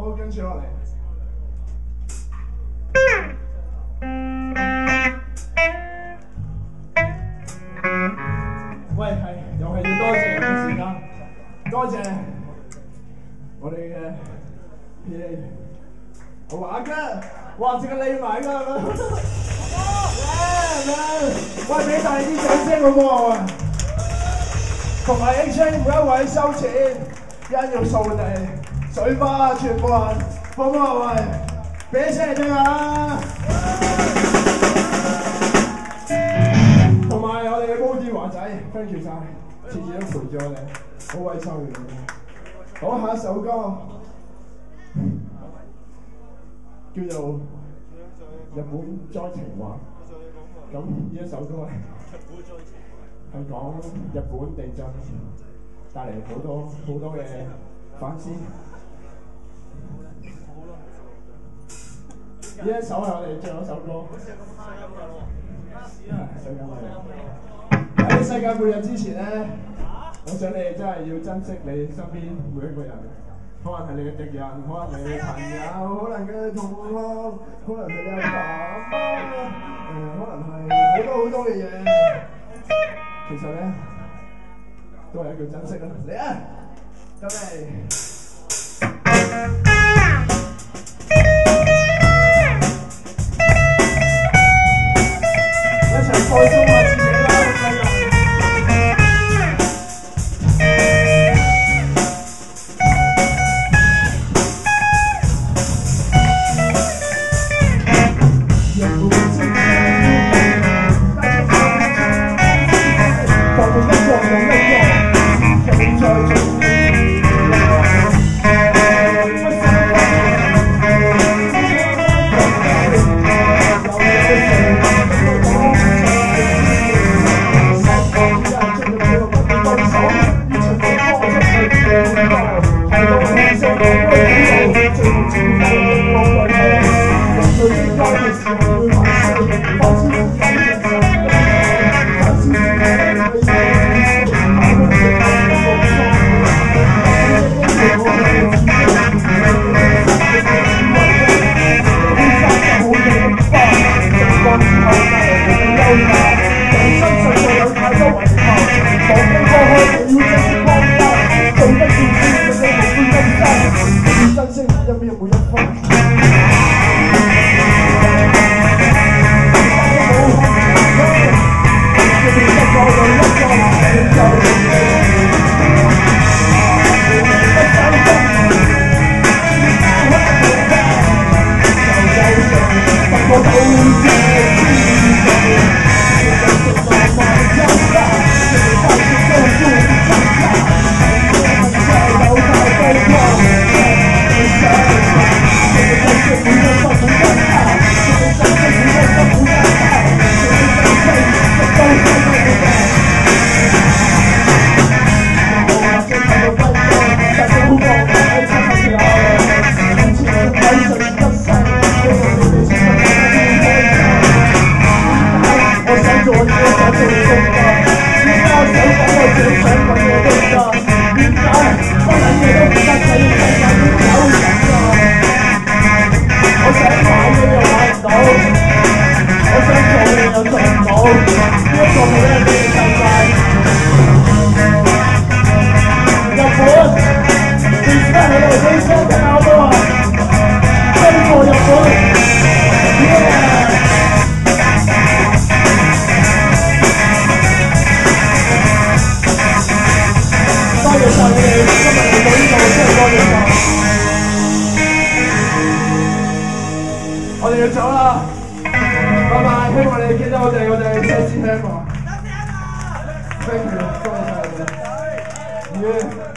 好，跟住落嚟。喂，係又係要多謝嘅時間，多謝我哋嘅 PA， 我話嘅，哇！即刻匿埋㗎，喂，俾大啲掌聲好唔好啊？同埋 HA 每一位收錢，一要掃地、水花全部人，好唔好啊？喂，俾聲嚟聽下。同埋我哋嘅高啲華仔 ，thank you 晒，次次都陪住我哋，好鬼抽嘅。好，下一首歌叫做《日本災情話》。咁呢一首歌咧係講日本地震帶嚟好多嘅反思。呢一首係我哋最後一首歌。喺世界末日之前咧，我想你哋真係要珍惜你身邊每一個人，可能係你嘅敵人，可能係你嘅朋友，可能嘅同學，可能係你阿爸阿媽，可能係好多嘅嘢。其實咧，都係一句珍惜啦。嚟啊，得未？一齊放鬆下自己啦，好唔好？我哋要走啦，拜拜！希望你記得我哋車子聽喎。Thank you，多謝晒你哋。